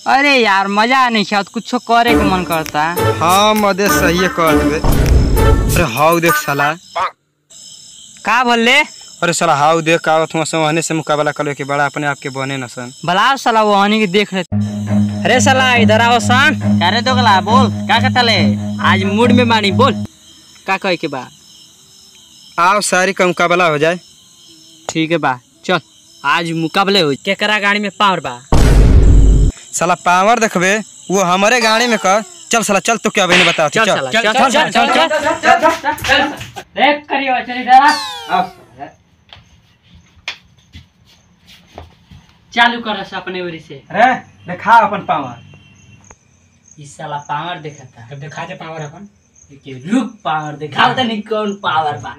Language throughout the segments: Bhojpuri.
अरे यार मजा नहीं क्या कुछ करे के मन करता है। हाँ मदे सही है कर देबे। अरे हाउ देख साला का बोले? अरे साला हाउ देख का तुम समझने से मुकाबला कर के बड़ा अपने आप के बने न सन भला साला वो हनी के देख रहे। अरे साला इधर आओ सन। करे तो गला बोल का कहता ले? आज मूड में मानी बोल का कहे के बा। आओ सारी का मुकाबला हो जाए। ठीक है बा चल आज मुकाबले हो। केकरा गाड़ी में पावर बा? साला पावर देखबे वो हमारे गाड़ी में कर। चल साला चल तो क्या बहने बताओ। चल चल चल चल चल चल देख करियो चल इधर आ। चालू कर रहा अपने ओरी से। अरे देखा अपन पावर। इस साला पावर देखता तब दिखा दे पावर अपन। रुक पावर दिखा तो नहीं कौन पावर बा।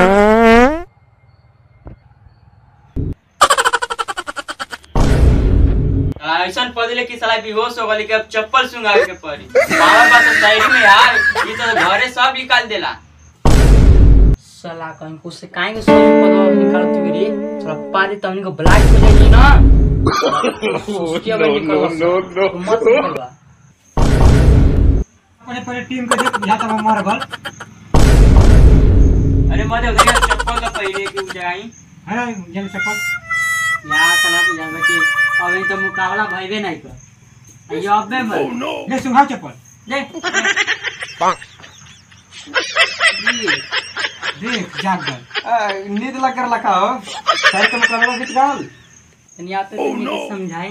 ऐसा पदले की साला बेहोश हो गली के अब चप्पल सुंगावे के पड़ी। पावर बा तो साइड में यार ये तो घरे सब निकाल देला। साला कहीं कुछ से काहे के सब पदवा निकाल तू रे। साला पादी तमनी को ब्लैक हो जाएगी ना। क्या बन निकल मत निकलवा। अपने टीम को देख यहां तक मार बल। अरे मत उधर चप्पल का पहले की उजाई। अरे जल्दी चप्पल यार साला तू जान कि अभी तो मुकाबला भइबे नहीं कर। ये अब में ले सुहा चप्पल ले देख जाग गल नींद लग कर लखा हो सारी का मुकाबला बीत गल। या तो तुम समझाए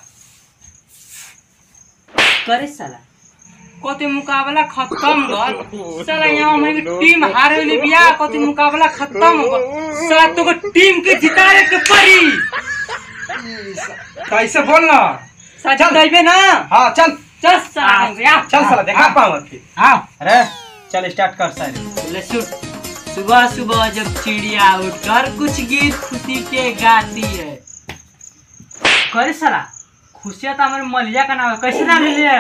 करे साला कोते मुकाबला खत्म गल। साला यहाँ हमारी टीम हारे वाली बिया कोते मुकाबला खत्म हो गल। साला तो टीम के जिताने के पड़ी। कैसे बोलना चल देबे ना। हां चल चल साला चल साला देखा पावर की। हां अरे चल स्टार्ट कर सारे। ले सुन सुबह सुबह जब चिड़िया उठकर कुछ गीत खुशी के गाती है। करे साला खुशियाँ तो हमारे मलिया का नाम है कैसे ना ले लिया।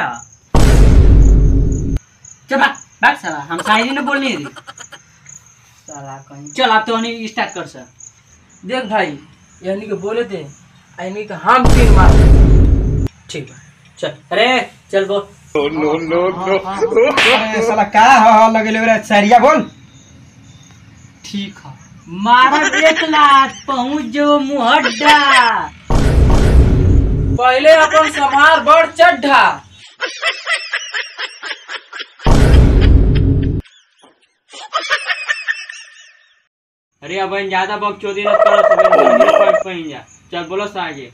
चल बात साला हम शायरी ने बोलनी है साला कहीं। चल आप तो नहीं स्टार्ट कर सर। देख भाई यानी के बोले थे यानी के हम तीन मार। ठीक है चल अरे चल बोल। नो नो नो अरे साला का हो लगले रे सरिया बोल। ठीक है मारा एक लाख पहुंच जो मुहड्डा। पहले अपन समार बड़ चढ़ा। अरे अब ज्यादा बकचोदी न करो तो पहुंच जा। चल बोलो सा आगे।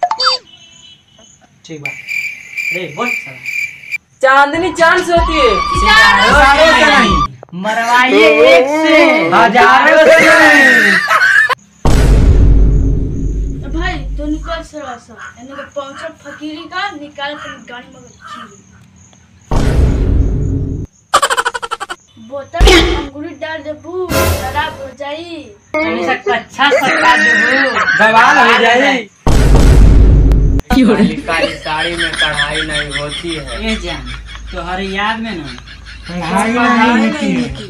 ठीक बात अरे बोल चांदनी चांद से होती है सितारों से नहीं। मरवाइए एक से हजारों से नहीं। भाई तो निकल सरासा एने को पहुंचा फकीरी का निकाल कर गाड़ी में खीरी बोतल अंगूरी डाल दे बू शराब हो जाई। एने से अच्छा सरकार दे बू बवाल हो जाए। काली साड़ी में कढ़ाई नहीं होती है। ये जान तो हर याद में ना नहीं होती है।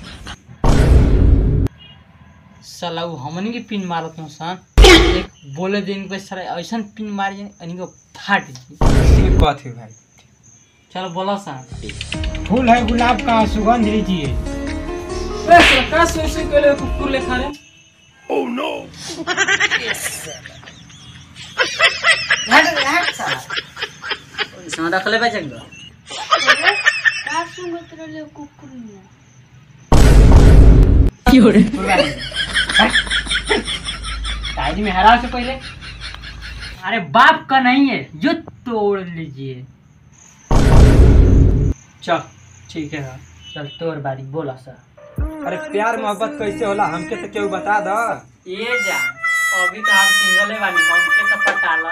साला वो हमनी के पिन मारत न सन बोले दिन पे सारा ऐसा पिन मार जाए अनी को फाट जी कथी भाई। चलो बोलो सा। फूल है गुलाब का सुगंध लीजिए। वैसे का सोचे के लिए कुकुर ले खा रे। ओह नो हट साला इसमें दखले बचेगा। का सुंगत रले कुकुर ने क्यों रे शादी में हरा से पहले। अरे बाप का नहीं है जो तोड़ लीजिए। चल ठीक है चल तोर बारी बोला सा। अरे प्यार मोहब्बत कैसे होला हमके तो क्यों बता दो। ये जा अभी तो हम सिंगल है वाली हमके तो पटाला।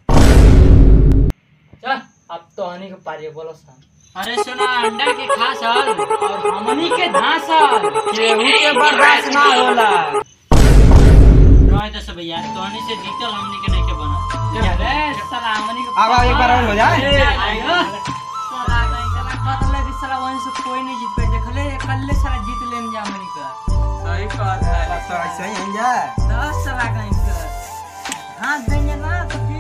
चल अब तो आने के पारी बोलो सा। अरे सुना अंडा के खासल और हमनी के धासल केहू के बर्दाश्त ना होला। रोए तो सब यार तो आने से जीतल हमनी के नहीं के बना। अरे साला हमनी के अब एक बार और हो जाए। साला नहीं कला कतले भी साला वहीं से कोई नहीं जीत पे देख ले कल्ले साला जीत लेन जा हमनी का। सही बात है तो ऐसे ही जा 10 साला कहीं का हाथ देंगे ना तो